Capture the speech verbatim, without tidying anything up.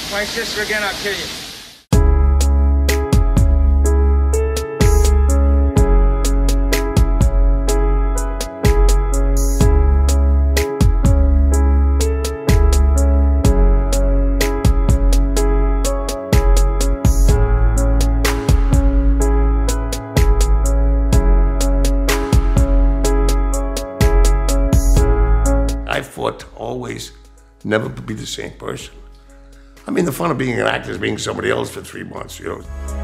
My sister again, I'll kill you. I fought to always never be the same person. I mean, the fun of being an actor is being somebody else for three months, you know.